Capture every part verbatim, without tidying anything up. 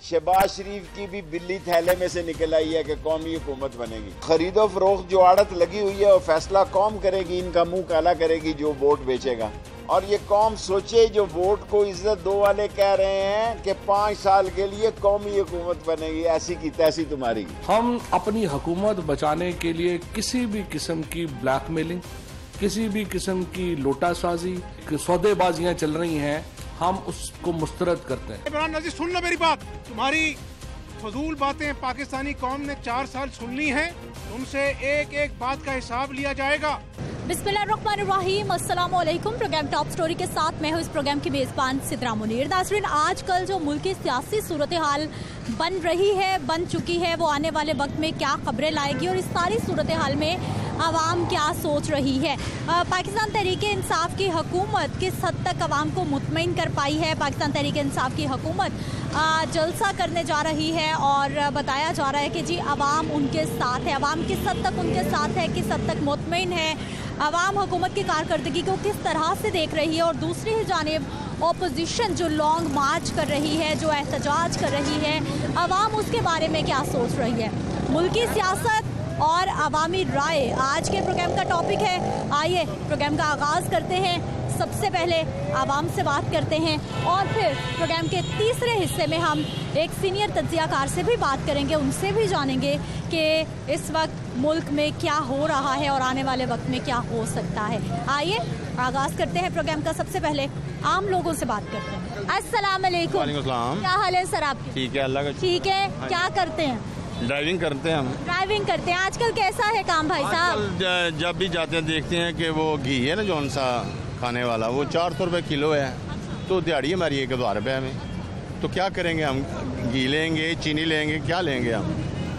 शहबाज शरीफ की भी बिल्ली थैले में से निकल आई है कि कौमी हुकूमत बनेगी। खरीदो फरोख्त जो आड़त लगी हुई है वो फैसला कौम करेगी, इनका मुंह काला करेगी जो वोट बेचेगा। और ये कौम सोचे जो वोट को इज्जत दो वाले कह रहे हैं कि पाँच साल के लिए कौमी हुकूमत बनेगी, ऐसी की तैसी तुम्हारी। हम अपनी हुकूमत बचाने के लिए किसी भी किस्म की ब्लैकमेलिंग, किसी भी किस्म की लोटासाजी, सौदेबाजियां चल रही हैं, हम उसको मुस्तरद करते हैं। इमरान नजीर सुन लो मेरी बात, तुम्हारी फजूल बातें पाकिस्तानी कौम ने चार साल सुन ली हैं, तुमसे एक एक बात का हिसाब लिया जाएगा। बिस्मिल्लाहिर्रहमानिर्रहीम, अस्सलाम वालेकुम। प्रोग्राम टॉप स्टोरी के साथ मैं हूँ इस प्रोग्राम की मेज़बान सिद्रा मुनीर। नाज़रीन, आजकल जो मुल्क की सियासी सूरत हाल बन रही है, बन चुकी है, वो आने वाले वक्त में क्या खबरें लाएगी और इस सारी सूरत हाल में आवाम क्या सोच रही है। आ, पाकिस्तान तहरीक इंसाफ की हुकूमत किस हद तक आवाम को मुतमईन कर पाई है। पाकिस्तान तहरीक इंसाफ की हुकूमत आ, जलसा करने जा रही है और बताया जा रहा है कि जी आवाम उनके साथ है। आवाम किस हद तक उनके साथ है, किस हद तक मुतमईन है, आवाम हुकूमत की कारकर्दगी को किस तरह से देख रही है। और दूसरी ही जानिब ओपोजिशन जो लॉन्ग मार्च कर रही है, जो एहतजाज कर रही है, आवाम उसके बारे में क्या सोच रही है। मुल्की सियासत और अवामी राय आज के प्रोग्राम का टॉपिक है। आइए प्रोग्राम का आगाज़ करते हैं। सबसे पहले आवाम से बात करते हैं और फिर प्रोग्राम के तीसरे हिस्से में हम एक सीनियर तज्ज़ियाकार से भी बात करेंगे, उनसे भी जानेंगे कि इस वक्त मुल्क में क्या हो रहा है और आने वाले वक्त में क्या हो सकता है। आइए आगाज़ करते हैं प्रोग्राम का। सबसे पहले आम लोगों से बात करते हैं। अस्सलाम वालेकुम। क्या हाल है सर आपके? ठीक है, अल्लाह का। ठीक है, क्या करते हैं? ड्राइविंग करते हैं हम। ड्राइविंग करते हैं। आजकल कैसा है काम भाई साहब? जब भी जाते हैं देखते हैं कि वो घी है ना जौन सा खाने वाला, वो चार सौ रुपये किलो है, तो दिहाड़ी हमारी एक हज़ार रुपये में। तो क्या करेंगे हम? घी लेंगे, चीनी लेंगे, क्या लेंगे हम?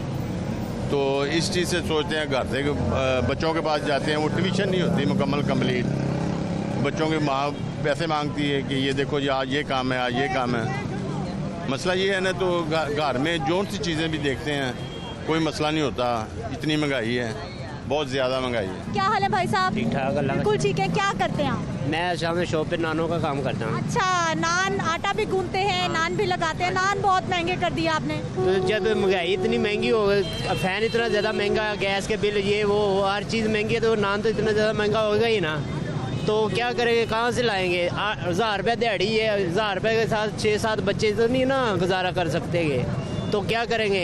तो इस चीज़ से सोचते हैं, घर से बच्चों के पास जाते हैं, वो ट्यूशन नहीं होती मुकम्मल कंप्लीट। बच्चों की माँ पैसे मांगती है कि ये देखो जी आज ये काम है, आज ये काम है। मसला ये है ना, तो घर में जो सी चीज़ें भी देखते हैं कोई मसला नहीं होता। इतनी महंगाई है, बहुत ज़्यादा महंगाई है। क्या हाल है भाई साहब? ठीक ठाक, बिल्कुल ठीक है। क्या करते हैं आप? मैं शाम में शॉप पे नानों का काम करता हूँ। अच्छा, नान आटा भी गूंथते हैं, नान भी लगाते हैं। नान बहुत महंगे कर दिया आपने। तो जब महंगाई इतनी महंगी हो गई, फैन इतना ज़्यादा महंगा, गैस के बिल, ये वो हर चीज़ महंगी है, तो नान तो इतना ज़्यादा महंगा होगा ही ना। तो क्या करेंगे, कहाँ से लाएंगे? हज़ार रुपये दिहाड़ी है, हज़ार रुपये के साथ छः सात बच्चे तो नहीं ना गुजारा कर सकते गे, तो क्या करेंगे?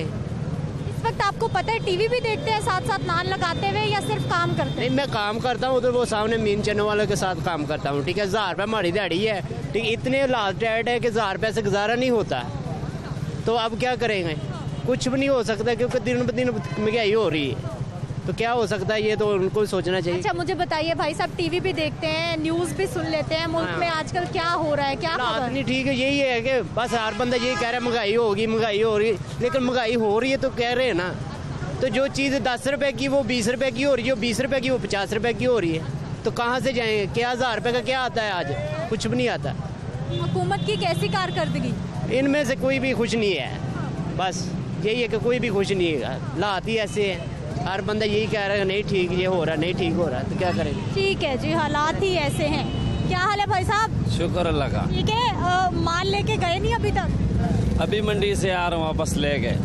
इस वक्त आपको पता है टीवी भी देखते हैं साथ साथ नान लगाते हुए, या सिर्फ काम करते हैं? नहीं, मैं काम करता हूँ, तो वो सामने मीन चने वाले के साथ काम करता हूँ। ठीक है, हज़ार रुपये हमारी दिहाड़ी है, ठीक, इतने लास्ट डेट है कि हज़ार रुपये से गुजारा नहीं होता। तो अब क्या करेंगे? कुछ भी नहीं हो सकता, क्योंकि दिन ब दिन महंगाई हो रही है। तो क्या हो सकता है, ये तो उनको सोचना चाहिए। अच्छा, मुझे बताइए भाई साहब, टीवी भी देखते हैं, न्यूज़ भी सुन लेते हैं, मुल्क हाँ। में आजकल क्या हो रहा है, क्या बात नहीं ठीक है। यही है कि बस हर बंदा यही कह रहा है महंगाई होगी, महंगाई हो रही है, लेकिन महंगाई हो रही है तो कह रहे हैं ना। तो जो चीज़ दस रुपए की वो बीस रुपए की हो रही है, जो बीस रुपए की वो पचास रुपए की हो रही है, तो कहाँ से जाएंगे? क्या हज़ार रुपये का क्या आता है आज? कुछ भी नहीं आता। हुकूमत की कैसी कारकर्दगी? इनमें से कोई भी खुश नहीं है। बस यही है कि कोई भी खुश नहीं है, हालात ही ऐसे है। हर बंदा यही कह रहा है नहीं ठीक ये हो रहा, नहीं ठीक हो रहा, तो क्या करेंगे? ठीक है जी, हालात ही ऐसे हैं। क्या हाल है भाई साहब? शुक्र अल्लाह का। ठीक है। आ, माल लेके गए नहीं अभी तक? अभी मंडी से आ रहा हूँ, वापस ले गए।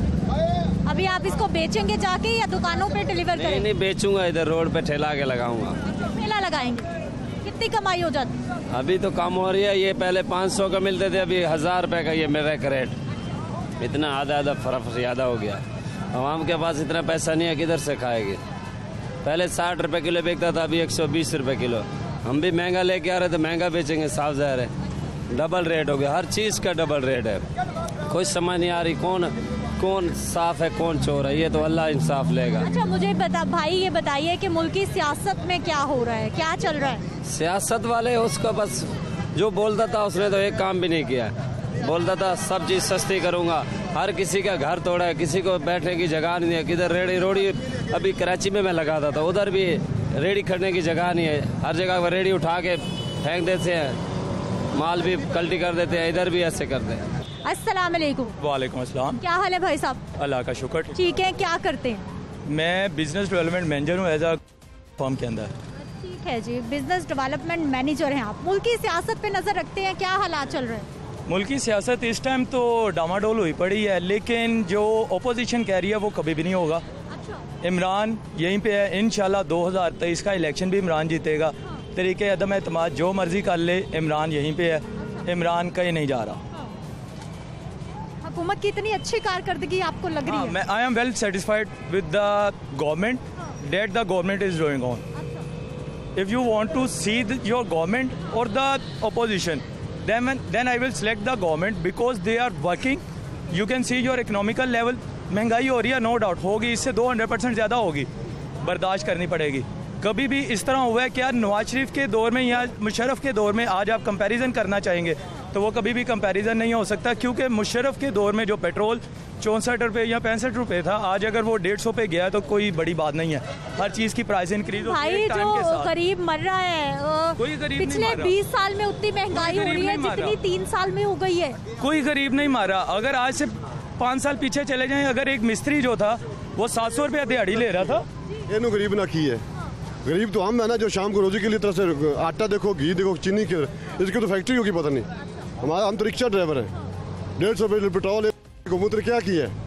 अभी आप इसको बेचेंगे जाके या दुकानों पे डिलीवर करेंगे? नहीं नहीं, बेचूंगा, इधर रोड पे ठेला के लगाऊंगा। ठेला लगाएंगे? कितनी कमाई हो जाती? अभी तो कम हो रही है, ये पहले पाँच सौ का मिलते थे, अभी हजार रुपए का ये मेरा करेट। इतना आधा आधा फर्क ज़्यादा हो गया। आवाम के पास इतना पैसा नहीं है, किधर से खाएगी? पहले साठ रुपए किलो बिकता था, अभी एक सौ बीस रुपए किलो। हम भी महंगा लेके आ रहे तो महंगा बेचेंगे, साफ ज़ाहिर है। डबल रेट हो गया, हर चीज़ का डबल रेट है। कोई समझ नहीं आ रही कौन कौन साफ है कौन चोर है, ये तो अल्लाह इंसाफ लेगा। अच्छा, मुझे बता भाई, ये बताइए कि मुल्की सियासत में क्या हो रहा है, क्या चल रहा है? सियासत वाले उसको बस जो बोलता था उसने तो एक काम भी नहीं किया। बोलता था सब चीज़ सस्ती करूँगा, हर किसी का घर तोड़ा है, किसी को बैठने की जगह नहीं है। किधर रेड़ी रोड़ी, अभी कराची में मैं लगाता था, उधर भी रेड़ी खड़ने की जगह नहीं है। हर जगह पर रेड़ी उठा के फेंक देते हैं, माल भी कल्टी कर देते हैं, इधर भी ऐसे करते हैं। अस्सलाम वालेकुम। वालेकुम अस्सलाम। क्या हाल है भाई साहब? अल्लाह का शुक्र। ठीक है। क्या करते हैं? मैं बिजनेस डेवलपमेंट मैनेजर हूँ एज अ फर्म के अंदर। ठीक है जी, बिजनेस डेवलपमेंट मैनेजर हैं आप। मुल्क की सियासत पे नजर रखते हैं, क्या हालात चल रहे हैं? मुल्क की सियासत इस टाइम तो डामाडोल हुई पड़ी है, लेकिन जो ओपोजिशन कह रही है वो कभी भी नहीं होगा। इमरान यहीं पे है, इंशाल्लाह दो हज़ार तेईस का इलेक्शन भी इमरान जीतेगा। तरीके अदम एतमाद जो मर्जी कर ले, इमरान यहीं पे है, इमरान कहीं नहीं जा रहा। हुकूमत की इतनी अच्छी कारकर्दगी आपको लग रही है? मैं I am well satisfied with the government that the government is doing on. If you want to see your government और the opposition, then then I will select the government because they are working. You can see your economical level. महंगाई हो रही है, no doubt होगी, इससे दो hundred percent ज़्यादा होगी, बर्दाश्त करनी पड़ेगी। कभी भी इस तरह हुआ है कि यार नवाज शरीफ के दौर में या मुशर्रफ के दौर में आज आप कंपैरिजन करना चाहेंगे तो वो कभी भी कंपैरिजन नहीं हो सकता, क्योंकि मुशर्रफ के दौर में जो पेट्रोल चौंसठ रुपये या पैंसठ रुपये था, आज अगर वो डेढ़ सौ पे गया तो कोई बड़ी बात नहीं है। हर चीज़ की प्राइस इंक्रीज हो भाई जो गरीब मर रहा है, कोई गरीब पिछले बीस साल में उतनी महंगाई हो रही है जितनी तीन साल में हो गई है। कोई गरीब नहीं मारा। अगर आज से पाँच साल पीछे चले जाएं, अगर एक मिस्त्री जो था वो सात सौ रुपया दिहाड़ी ले रहा था, ये गरीब ना की है। गरीब तो हम है ना, जो शाम को रोजी के लिए तरह से आटा देखो, घी देखो, चीनी के, इसकी तो फैक्ट्री होगी पता नहीं। हमारा हम तो रिक्शा ड्राइवर है, डेढ़ सौ रुपये पेट्रोल हुकूमत ने क्या किया है?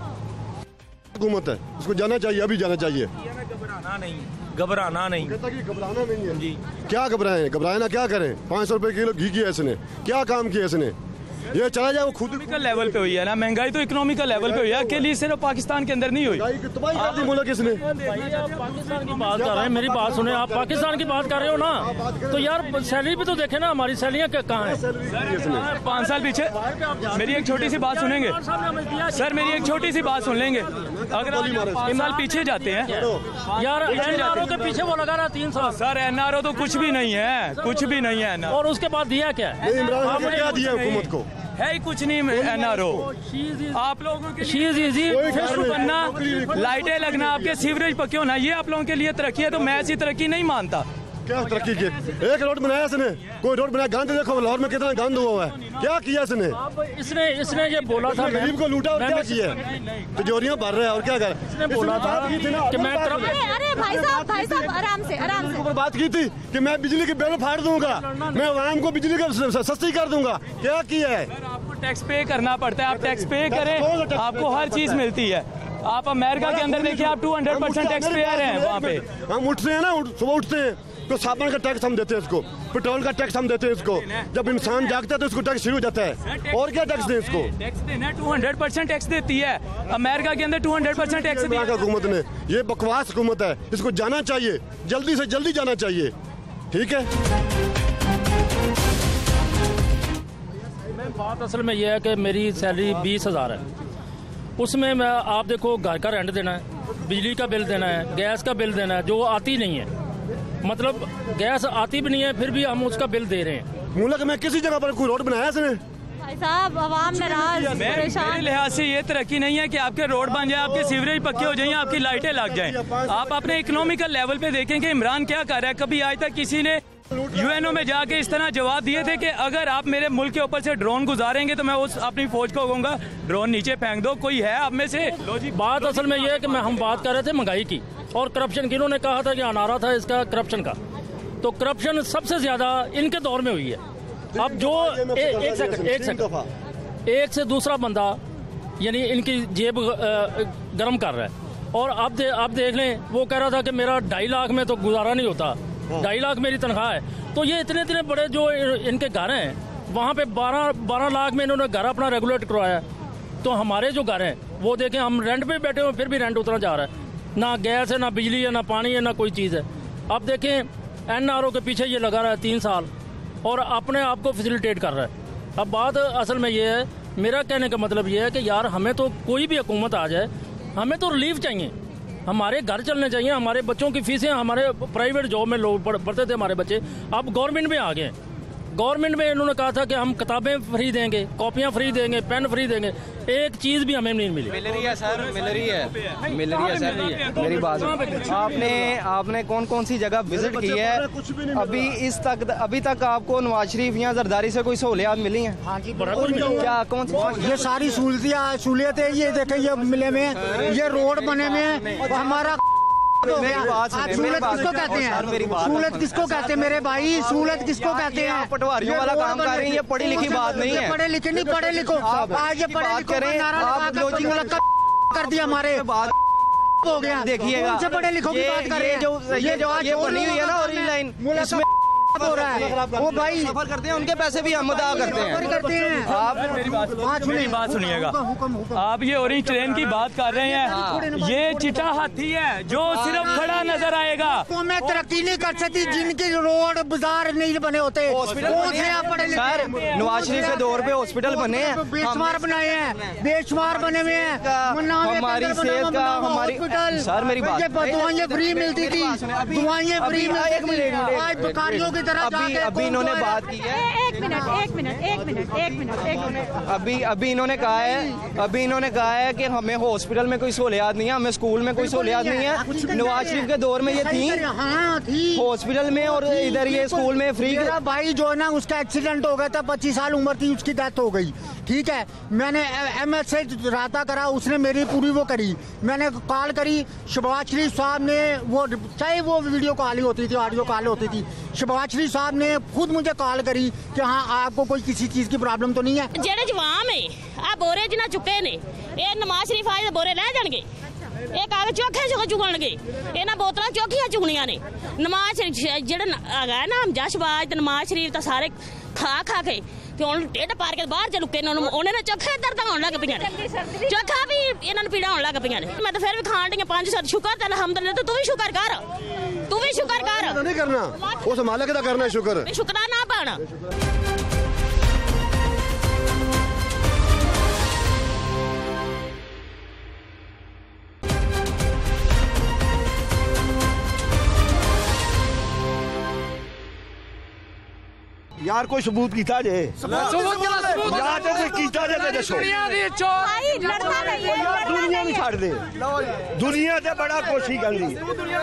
हुकूमत है, उसको जाना चाहिए, अभी जाना चाहिए। घबराना नहीं, घबराना नहीं, घबराना नहीं है जी। क्या घबराएं? घबराए ना क्या करें? पाँच सौ रुपये किलो घी किया इसने, क्या काम किया इसने? ये चला जाए वो खुद इकोनॉमिकल लेवल पे हुई है ना महंगाई, तो इकोनॉमिकल लेवल पे हुई है, अकेले सिर्फ पाकिस्तान के अंदर नहीं हुई। तबाही कर दी मुल्क इसने। पाकिस्तान की बात कर रहे हैं, मेरी बात सुने, आप पाकिस्तान की बात कर रहे हो ना, तो यार सैलरी भी तो देखे ना, हमारी सैलरियाँ कहाँ हैं? पाँच साल पीछे। मेरी एक छोटी सी बात सुनेंगे सर, मेरी एक छोटी सी बात सुन लेंगे। अगर आप साल पीछे जाते हैं यार, एनआरओ के पीछे वो लगा रहा तीन साल। सर एनआरओ तो कुछ भी नहीं है, कुछ भी नहीं है। और उसके बाद दिया क्या? क्या दिया हुकूमत को? है ही कुछ नहीं एनआरओ। आप लोगों के लिए फेसबुक बनना, लाइटें लगना, आपके सीवरेज पक्के होना, ये आप लोगों के लिए तरक्की है, तो मैं ऐसी तरक्की नहीं मानता। क्या तरक्की की? एक रोड बनाया इसने, कोई रोड बनाया? गंद देखो लाहौर में कितना गंद हुआ है, क्या किया इसने? इसने इसने ये बोला था गरीब को लूटा और क्या किया? तिजोरियां भर रहे हैं और क्या कर? इसने बोला था कि मैं तरफ। अरे भाई साहब, भाई साहब आराम से, आराम से। ऊपर बात की थी कि मैं बिजली के बिल फाड़ दूंगा, मैं आवाम को बिजली का सस्ती कर दूंगा, क्या किया है? आपको टैक्स पे करना पड़ता है, आप टैक्स पे करें, आपको हर चीज मिलती है। आप अमेरिका के अंदर देखिए, आप two hundred percent tax payer हैं वहाँ पे। हम उठते हैं ना, सुबह उठते हैं तो साबुन का टैक्स हम देते हैं इसको, पेट्रोल का टैक्स हम देते हैं इसको। जब इंसान जागता है तो इसको टैक्स शुरू हो जाता है। और क्या टैक्स दें इसको? टैक्स देना, टू हंड्रेड परसेंट टैक्स देती है अमेरिका के अंदर, टू हंड्रेड परसेंट टैक्स दिया हुकूमत ने। ये बकवास हुकूमत है, इसको जाना चाहिए, जल्दी से जल्दी जाना चाहिए। ठीक है, बात असल में यह है कि मेरी सैलरी बीस हजार है, उसमें मैं आप देखो घर का रेंट देना है, बिजली का बिल देना है, गैस का बिल देना है, जो आती नहीं है। मतलब गैस आती भी नहीं है, फिर भी हम उसका बिल दे रहे हैं। मुल्क में किसी जगह पर कोई रोड बनाया इसने? भाई साहब, आवाम नाराज, परेशान। मेरे लिहाज से ये तरक्की नहीं है कि आपके रोड बन जाए, आपके सीवरेज पक्के हो जाए, आपकी लाइटें लग जाएं। आप अपने इकोनॉमिकल लेवल पे देखें कि इमरान क्या कर रहा है। कभी आज तक किसी ने यूएनओ में जाके इस तरह जवाब दिए थे कि अगर आप मेरे मुल्क के ऊपर से ड्रोन गुजारेंगे तो मैं उस अपनी फौज को कहूंगा ड्रोन नीचे फेंक दो। कोई है आप में से? बात असल में ये है कि मैं हम बात कर रहे थे महंगाई की और करप्शन की। इन्होंने कहा था कि अनारा था इसका करप्शन का, तो करप्शन सबसे ज्यादा इनके दौर में हुई है। अब जो ए, एक सेकंड एक सेकंड एक से दूसरा बंदा यानी इनकी जेब गर्म कर रहा है। और अब दे, अब देख लें, वो कह रहा था कि मेरा ढाई लाख में तो गुजारा नहीं होता, ढाई लाख मेरी तनख्वाह है। तो ये इतने इतने बड़े जो इनके घर हैं, वहाँ पे बारह बारह लाख में इन्होंने घर अपना रेगुलेट करवाया। तो हमारे जो घर हैं वो देखें, हम रेंट पे बैठे हुए, फिर भी रेंट उतना जा रहा है, ना गैस है, ना बिजली है, ना पानी है, ना कोई चीज़ है। अब देखें एनआरओ के पीछे ये लगा रहा है तीन साल और अपने आप को फैसिलिटेट कर रहा है। अब बात असल में ये है, मेरा कहने का मतलब ये है कि यार हमें तो कोई भी हुकूमत आ जाए, हमें तो रिलीफ चाहिए, हमारे घर चलने चाहिए, हमारे बच्चों की फीसें, हमारे प्राइवेट जॉब में लोग पढ़ते थे हमारे बच्चे, अब गवर्नमेंट में आ गए। गवर्नमेंट में इन्होंने कहा था कि हम किताबें फ्री देंगे, कॉपियां फ्री देंगे, पेन फ्री देंगे, एक चीज़ भी हमें नहीं मिली। मिल रही है सर, मिल रही है, मिल रही है सर। मेरी बात आपने आपने कौन कौन सी जगह विजिट की है अभी इस तक? अभी तक आपको नवाज शरीफ या जरदारी से कोई सहूलियात मिली हैं? हाँ जी, बड़ा कुछ मिला। क्या कौन सी? ये सारी सहूलियतें सहूलियतें ये देखें, ये मिले में, ये रोड बने में, हमारा मेरी बात सुनिए, मेरी बात किसको कहते हैं? सहूलत किसको कहते हैं मेरे भाई? सहूलत किसको कहते हैं? पटवारियों वाला काम कर रही है, पढ़ी लिखी बात नहीं है। पढ़े लिखे नहीं, पढ़े लिखो आज ये पढ़े लिखो करें आप लॉजिक कर दिया हमारे बात हो गया। देखिएगा पढ़े लिखो की बात कर रहे हैं, जो ये जो ये बनी हुई है ना ऑरेंज लाइन, इसमें हो रहा है वो भाई सफर करते हैं, उनके पैसे भी हम अदा करते हैं। करते हैं आप मेरी बात मेरी बात सुनिएगा। आप ये ऑरेंज ट्रेन की बात कर रहे हैं, ये चिटा हाथी है जो सिर्फ खड़ा नजर आएगा। मैं तरक्की नहीं कर सकती जिनके रोड बाजार नहीं बने होते। सर नवाज शरीफ के दौर पे हॉस्पिटल बने हैं, बेशुमार बनाए हैं, बेशुमार बने हुए हैं। हमारी सेहत का हमारी सर मेरी बात दवाइयाँ फ्री मिलती थी, दवाइयाँ फ्री मिलती थी, आज बेकारियों की अभी अभी इन्होंने बात की है। एक मिनट एक मिनट एक मिनट एक मिनट एक मिनट अभी अभी इन्होंने कहा है अभी इन्होंने कहा है कि हमें हॉस्पिटल में कोई सहूलियात नहीं है, हमें स्कूल में कोई सहूलियात नहीं है। नवाज शरीफ के दौर में ये थी हॉस्पिटल में और इधर ये स्कूल में फ्री। भाई जो है ना उसका एक्सीडेंट हो गया था, पच्चीस साल उम्र थी, उसकी डेथ हो गई। ठीक है, मैंने एम एस से रहा करा, उसने मेरी पूरी वो करी। मैंने कॉल करी शहबाज शरीफ साहब ने, वो चाहे वो वीडियो कॉल ही होती थी, ऑडियो कॉल होती थी, शहबाज शरीफ साहब ने खुद मुझे कॉल करी कि हाँ आपको कोई किसी चीज की प्रॉब्लम तो नहीं है। जेड़े जवाम है आ बोरे जिन्ना चुके ने, ये नवाज शरीफ आए बोरे रह जाएंगे, ये कागज चौखे चुक चुकणगे, इन्हां बोतलां चौखियां चुकनियां ने। नवाज जेड़ा है ना हमजा शहबाज ते नवाज शरीफ तो सारे खा खा के ढिड पार के बाहर च लुके उन्होंने चोखे दर्द होने लग पईयां ने, चोखा भी इन्होंने पीड़ा होने लग पईयां ने। मैं तो फिर भी खान डी पांच सौ शुक्र ते अलहमदुलिल्लाह, तू भी शुक्र कर, तू भी शुक्र कर। नहीं करना उस मालिक दा करना शुक्र, शुक्राना पाना। यार कोई सबूत कीता जे यार ते कीता जे दसो दुनिया नहीं छड़ दे, दुनिया ते बड़ा कोशिश करदी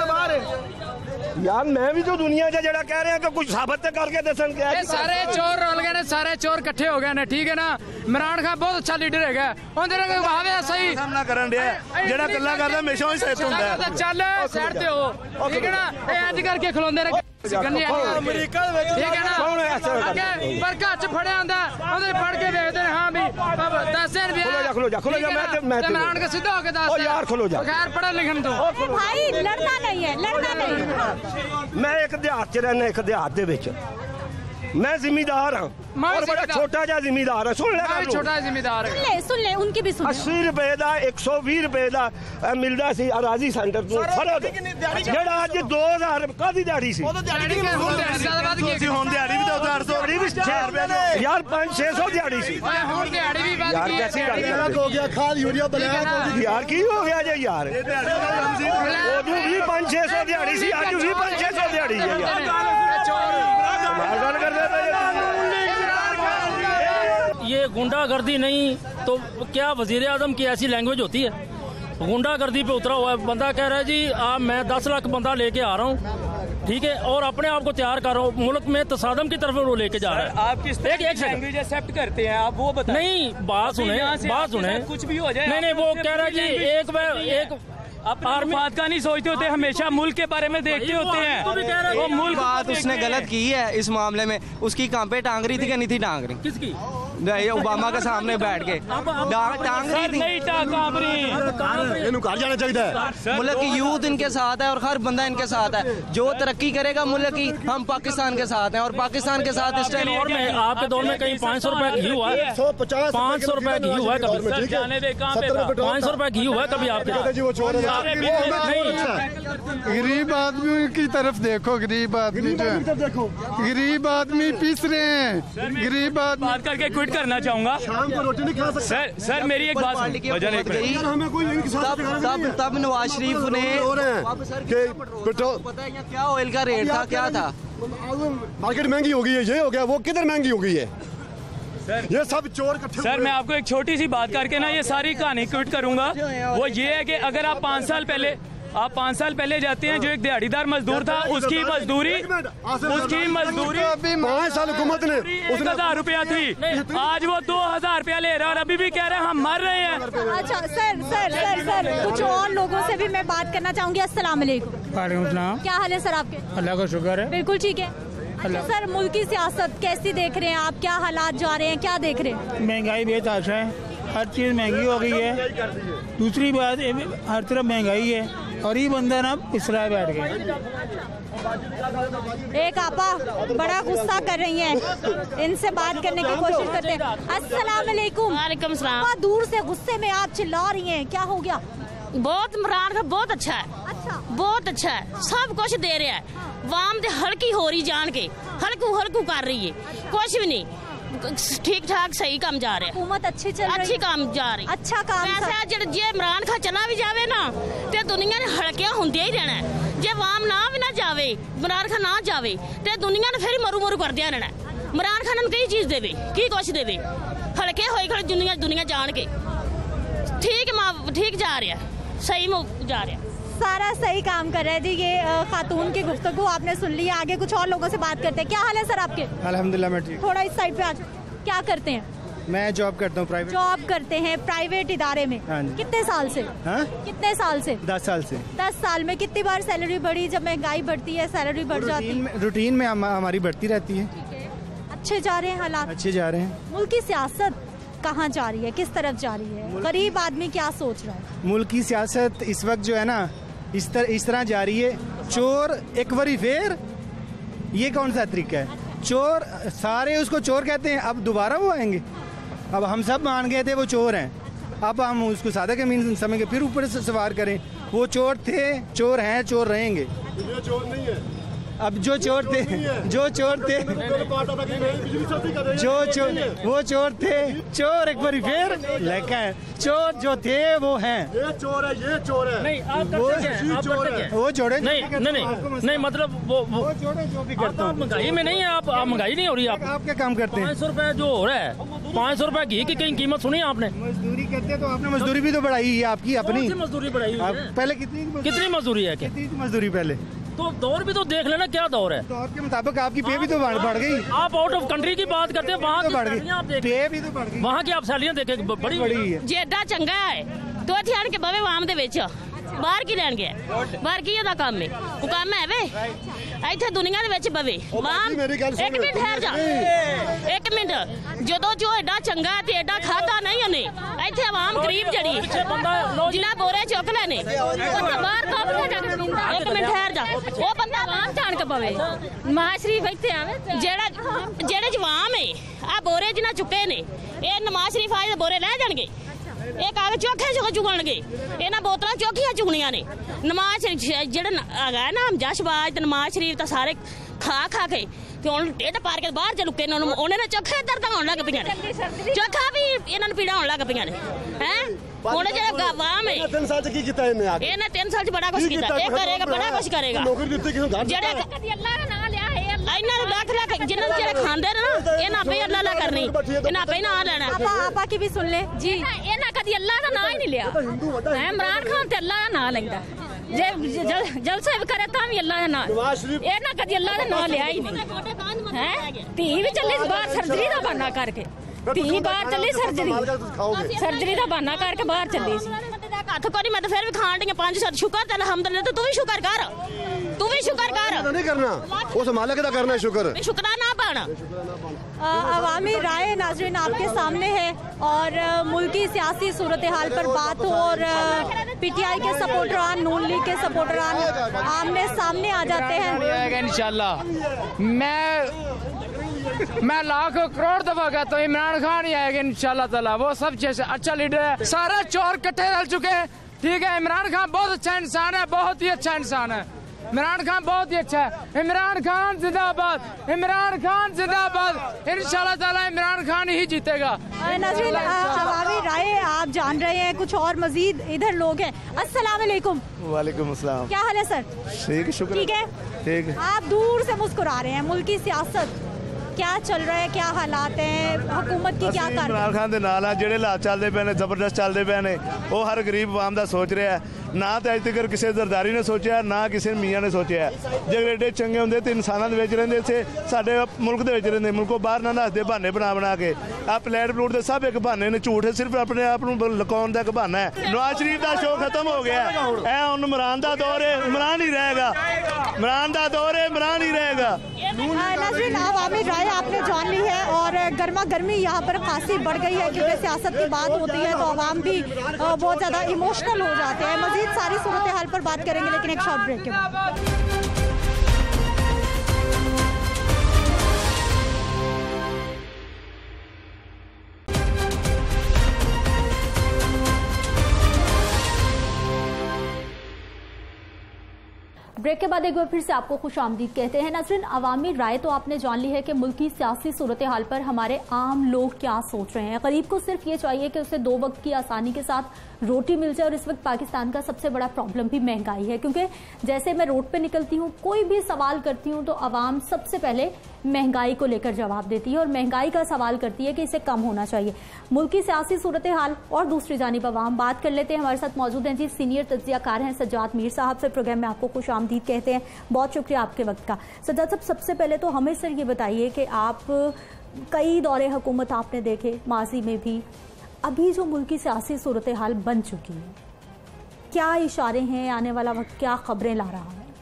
यार। मैं भी तो दुनिया च जड़ा कह रहे हैं कि कुछ साबित करके दसन क्या है। सारे चोर रोल गए ने, सारे चोर इकट्ठे हो गए ने, ठीक है ना। इमरान खान बहुत अच्छा लीडर है, उनके भावे सही सामना करन दिया जेड़ा कल्ला करदा हमेशा ही सही हुंदा है। चल साइड ते हो, ठीक है ना। ए अज करके खलोंदे ने अमेरिका विच, ठीक है ना। अगे पर घच फड़िया हुंदा, ओदे फड़ के वेखदे ने हां भी दस दिन भी। खलो जा खलो जा खलो जा, मैं मैं इमरान का सीधा होके दस। ओ यार खलो जा, खैर पढ़ा लिखन तो भाई लड़ना नहीं है, लड़ना नहीं। मैं एक देहात च रहना, एक देहात दे विच मैं जिम्मेदार हाँ और बड़ा छोटा जा जिम्मेदार है। सुन ले छोटा जिम्मेदार है, सुन ले सुन ले उनकी भी सुन। अस्सी रुपए का एक सौ भी रुपए का मिलता सी अराजी सेंटर तो फरद जेड़ा अज दो हजार कादी दिहाड़ी सी यार पाँच छे सौ दिहाड़ी सी यार कैसी यार की हो गया जे यार उदू भी पाँच छे सौ दिहाड़ी सी अज भी पाँच छे सौ दिहाड़ी है यार। ये गुंडागर्दी नहीं तो क्या वजीर आजम की ऐसी लैंग्वेज होती है? गुंडागर्दी पे उतरा हुआ है बंदा, कह रहा है जी आप मैं दस लाख बंदा लेके आ रहा हूँ, ठीक है, और अपने आप को तैयार कर रहा हूँ, मुल्क में तसादम की तरफ वो लेके जा रहा है। आप किस एक एक लैंग्वेज एक्सेप्ट करते हैं आप वो बताएं। नहीं बात सुने बात सुने कुछ भी हो जाए। नहीं नहीं वो कह रहा है जी एक एक आप आर्मी बात का नहीं सोचते होते, हमेशा मुल्क के बारे में देखते होते हैं। वो मुल्क बात उसने गलत की है इस मामले में, उसकी कहाँ पे टांग रही थी कि नहीं थी टांग रही? किसकी? ओबामा के सामने बैठ के टांग रही थी। नहीं टांग रही, घर जाना चाहिए। मुल्क की यूथ इनके साथ है और हर बंदा इनके साथ है। जो तरक्की करेगा मुल्क की, हम पाकिस्तान के साथ हैं और पाकिस्तान के साथ इस टाइम और में आपके दौर में कहीं पाँच सौ रुपए घी हुआ है, पाँच सौ रुपए घी हुआ है कभी? पाँच सौ रुपए घी हुआ है कभी आपके? गरीब आदमी की तरफ देखो, गरीब आदमी जो है, गरीब आदमी पीस रहे हैं, गरीब आदमी बात करके क्विट करना चाहूंगा। शाम को रोटी नहीं खा सकते सर सर मेरी एक बात तब तब तब नवाज शरीफ ने पता है क्या ऑयल का रेट था, क्या था? मार्केट महंगी हो गई है, ये हो गया, वो किधर महंगी हो गई है? सर ये सब चोर इकट्ठे। सर मैं आपको एक छोटी सी बात करके ना ये सारी कहानी क्विट करूंगा। वो ये है कि अगर आप पाँच साल पहले आप पाँच साल पहले जाते हैं, जो एक दिहाड़ीदार मजदूर था उसकी मजदूरी उसकी मजदूरी पाँच साल हुकूमत ने एक हजार रुपया थी, आज वो दो हजार रुपया ले रहा है और अभी भी कह रहे हैं हम मर रहे हैं। अच्छा सर सर सर सर कुछ और लोगों से भी मैं बात करना चाहूंगी। अस्सलाम वालेकुम। वालेकुम सलाम। क्या हाल है सर आपके? अल्लाह का शुक्र है, बिल्कुल ठीक है। अच्छा सर, मुल्क की सियासत कैसी देख रहे हैं आप? क्या हालात जा रहे हैं, क्या देख रहे हैं? महंगाई बेतहाशा है, हर चीज़ महंगी हो गई है। दूसरी बात हर तरफ महंगाई है और ये बंदा ना इसराए बैठ गए। एक आपा बड़ा गुस्सा कर रही हैं, इनसे बात करने की कोशिश करते हैं। अस्सलाम वालेकुम। वालेकुम सलाम। दूर से गुस्से में आप चिल्ला रही हैं, क्या हो गया? बहुत इमरान खान बहुत अच्छा है। अच्छा, बहुत अच्छा है, सब कुछ दे रहा है। वाम दे हल्की हो रही जान के हल्कू हल्कू कर रही है, कुछ भी नहीं, ठीक ठाक सही काम जा रहा है। हुकूमत अच्छी चल रही है, अच्छी काम जा रही, अच्छा काम। वैसे जे जे इमरान खान चला भी जावे ना ते दुनिया ने हल्कियां होंदियां ही रहना है। जे वाम ना भी ना जावे, इमरान खान ना जावे ते दुनिया ने फिर मरू मरू करदियां रहना है। इमरान खान की चीज देवे, की कुछ देवे, हल्के होए खड़े दुनिया दुनिया जान के ठीक ठीक जा रहा है, सही में जा रहा है, सारा सही काम कर रहे हैं। जी ये खातून की गुफ्तगू आपने सुन ली, आगे कुछ और लोगों से बात करते हैं। क्या हाल है सर आपके? अल्हम्दुलिल्लाह मैं ठीक। थोड़ा इस साइड पे आ जाओ। क्या करते हैं? मैं जॉब करता हूँ, प्राइवेट जॉब करते हैं प्राइवेट इदारे में। हाँ। कितने साल से? हाँ? कितने साल से? दस साल से। दस साल में कितनी बार सैलरी बढ़ी? जब महंगाई बढ़ती है सैलरी बढ़ जाती है। रूटीन में हमारी बढ़ती रहती है। अच्छे जा रहे हैं हालात? अच्छे जा रहे हैं। मुल्क की सियासत कहाँ जा रही है, किस तरफ जा रही है? गरीब आदमी क्या सोच रहा है? मुल्क की सियासत इस वक्त जो है ना इस तरह इस तरह जा रही है, चोर एक बारी फेर, ये कौन सा तरीका है? चोर सारे उसको चोर कहते हैं, अब दोबारा वो आएंगे। अब हम सब मान गए थे वो चोर हैं, अब हम उसको सादा के मीन समझ के फिर ऊपर से सवार करें। वो चोर थे, चोर हैं, चोर रहेंगे। चोर नहीं है। अब जो चोर थे जो चोर थे जो चोर वो चोर थे, चोर एक बार फिर लेका है, चोर जो थे वो हैं। ये चोर है, ये चोर है। नहीं आप वो चोर है, वो चोर है। नहीं नहीं नहीं नहीं मतलब वो वो जो भी करता हूँ। महंगाई में नहीं है आप, महंगाई नहीं हो रही। आप आप क्या काम करते हैं? पाँच सौ रुपए जो हो रहा है, पाँच सौ रुपए घी की कहीं कीमत सुनी आपने? मजदूरी करते तो आपने मजदूरी भी तो बढ़ाई है आपकी अपनी। मजदूरी बढ़ाई है? पहले कितनी कितनी मजदूरी है? कितनी मजदूरी पहले? तो दौर भी तो देख लेना, क्या दौर है? दौर के मुताबिक आपकी पे भी तो बढ़ गई। आप आउट ऑफ कंट्री की बात करते हैं, वहाँ बढ़ गई, पे भी तो बढ़ गई। वहाँ की आप सैलरियाँ देखे बड़ी बड़ी है। जे एडा चंगा है तो इत्थे आन के बवे वाम दे विच बाहर की लैन गया, बाहर की ओदा काम है, वो काम है वे इत्थे दुनिया दे विच बवे वाम। एक मिनट ठहर जा, एक मिनट, जदों जो एडा चंगा ते एडा खाता नहीं उन्हें, इत्थे आवाम गरीब जड़ी जिन्ना बोरे चुक लेने बाहर काम है। एक मिनट ठहर जा, वो बंदा आवाम जान के बवे नवाज शरीफ इत्थे आवे, जेड़ा जेड़े जवाम है आ बोरे जिन्ना चुके ने, ये नवाज शरीफ आए बोरे ले जाणगे, एक आगे चौखे चुक चुकणगे, इन्हां बोतलां चौखियां चुकनियां ने। नवाज जेड़ा है ना हमजा शहबाज ते नवाज शरीफ तो सारे खा खा के ढिड पार के बाहर च लुके, उन्होंने चौखे दर्द होने लग पईयां ने, चौखा भी इन्हां पीड़ा होने लग पईयां ने। हैं हुण जेड़ा वाम है तीन साल च की कीता इन्हें आके? इन्हें तीन साल च बड़ा कुछ कीता, ये करेगा, बड़ा कुछ करेगा। नौकरी दित्ती किसे घर जेड़ा कदी अल्लाह दा नाम लिया है, इन्हां नूं लख लख जिन्हां जेड़ा खांदे ने ना, इन्हां आपे अल्लाह अल्लाह करनी, इन्हां आपे नाम लेना। आपा आपा की भी सुन ले जी। इन्हां कदी अल्लाह दा नाम ही नहीं लिया, इमरान खान ते अल्लाह दा नाम लैंदा, जे जलसा भी करे तां भी अल्लाह दा नाम, इन्हां कदी अल्लाह दा नाम लिया ही नहीं। हैं धी भी चली बाहर सर्जरी दा बहाना करके, धी बाहर चली सर्जरी सर्जरी दा बहाना करके बाहर चली सी। हथ को नहीं, मैं तो फिर भी खान डी पांच सौ शुक्र ते अल्हम्दुलिल्लाह, तो तू भी शुक्र कर, तू भी शुक्र कर। नहीं करना, उस मालिक का करना है शुक्र, शुक्राना पाना। अवामी राय नाज़रीन आपके सामने है और मुल्क की सियासी सूरत हाल पर बात हो और पीटीआई के सपोर्टरान, नून लीग के सपोर्टरान आमने सामने आ जाते हैं। इंशाल्लाह मैं मैं लाख करोड़ दफा कहता हूँ इमरान खान ही आएगा इंशाल्लाह ताला, वो सब जैसे अच्छा लीडर है, सारे चोर इकट्ठे रह चुके हैं। ठीक है, इमरान खान बहुत अच्छा इंसान है, बहुत ही अच्छा इंसान है, इमरान खान बहुत ही अच्छा है। इमरान खान जिंदाबाद, इमरान खान जिंदाबाद, इंशाल्लाह ताला इमरान खान ही जीतेगा। नाज़रीन अवामी राय आप जान रहे हैं, कुछ और मजीद इधर लोग हैं। अस्सलाम वालेकुम। वालेकुम अस्सलाम। क्या हाल है सर? ठीक है, शुक्र। ठीक है, ठीक है। आप दूर से मुस्कुरा रहे हैं, मुल्क की सियासत क्या चल रहा है, क्या हालात हैं, हुकूमत की क्या कार्रवाई? इमरान खान दे नाल आ, जेड़े हालात चलदे पे ने जबरदस्त चलदे पे ने, वो हर गरीब आवाम दा सोच रहा है। ਨਾ ਤਾਂ ਅੱਜ ਤੱਕ ਕਿਸੇ ਜ਼ਰਦਾਰੀ ਨੇ ਸੋਚਿਆ, ਨਾ ਕਿਸੇ ਮੀਆਂ ਨੇ ਸੋਚਿਆ। ਜੇ ਐਡੇ ਚੰਗੇ ਹੁੰਦੇ ਤੇ ਇਨਸਾਨਾਂ ਦੇ ਵਿੱਚ ਰਹਿੰਦੇ ਇੱਥੇ ਸਾਡੇ ਮੁਲਕ ਦੇ ਵਿੱਚ ਰਹਿੰਦੇ, ਮੁਲਕੋਂ ਬਾਹਰ ਨਾ ਦੱਸਦੇ ਬਹਾਨੇ ਬਣਾ ਬਣਾ ਕੇ। ਆ ਪਲੇਟ ਪਲੂਟ ਦੇ ਸਭ ਇੱਕ ਬਹਾਨੇ ਨੇ, ਝੂਠ ਸਿਰਫ ਆਪਣੇ ਆਪ ਨੂੰ ਲੁਕਾਉਣ ਦਾ ਇੱਕ ਬਹਾਨਾ ਹੈ। ਨਵਾਜ਼ ਸ਼ਰੀਫ ਦਾ ਸ਼ੋਅ ਖਤਮ ਹੋ ਗਿਆ, ਇਹ ਹੁਣ ਇਮਰਾਨ ਦਾ ਦੌਰ ਹੈ, इमरान ही रहेगा, इमरान का दौर है, इमरान ही रहेगा। नाज़रीन, अवामी राय आपने जान ली है और गर्मा गर्मी यहाँ पर खासी बढ़ गई है क्योंकि सियासत की बात होती है तो अवाम भी बहुत ज़्यादा इमोशनल हो जाते हैं। मजीद सारी सूरत हाल पर बात करेंगे लेकिन एक शॉर्ट ब्रेक के बाद। ब्रेक के बाद एक बार फिर से आपको खुश आमदीद कहते हैं। नाज़रीन, अवामी राय तो आपने जान ली है कि मुल्क की सियासी सूरत हाल पर हमारे आम लोग क्या सोच रहे हैं। गरीब को सिर्फ ये चाहिए कि उसे दो वक्त की आसानी के साथ रोटी मिल जाए और इस वक्त पाकिस्तान का सबसे बड़ा प्रॉब्लम भी महंगाई है क्योंकि जैसे मैं रोड पे निकलती हूँ, कोई भी सवाल करती हूँ तो अवाम सबसे पहले महंगाई को लेकर जवाब देती है और महंगाई का सवाल करती है कि इसे कम होना चाहिए। मुल्क की सियासी सूरत हाल और दूसरी जानिब अवाम बात कर लेते हैं। हमारे साथ मौजूद हैं जी सीनियर तज्जियाकार हैं सज्जाद मीर साहब से। प्रोग्राम में आपको खुश आमदीद कहते हैं, बहुत शुक्रिया आपके वक्त का। सज्जाद साहब, सबसे पहले तो हमें सर ये बताइए कि आप कई दौरे हुकूमत आपने देखे माजी में भी, अभी जो मुल्क की सियासी सूरत हाल बन चुकी है, क्या इशारे हैं, आने वाला वक्त क्या खबरें ला रहा है?